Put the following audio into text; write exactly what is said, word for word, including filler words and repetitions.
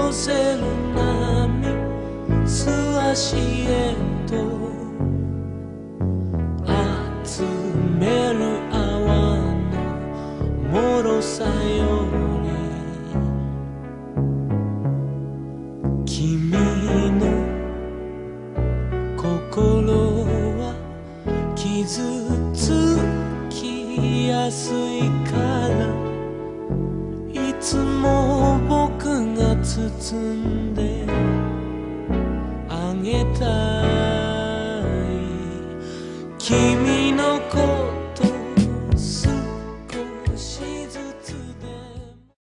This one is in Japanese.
寄せる波素足へと集める泡の脆さより君の心は傷つきやすいからいつも僕が包んであげた